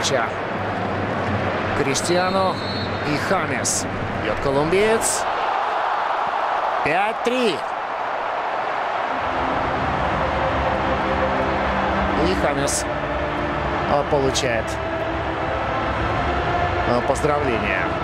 мяча Криштиану и Хамес. Бьет колумбиец. 5-3. И Хамес получает поздравления.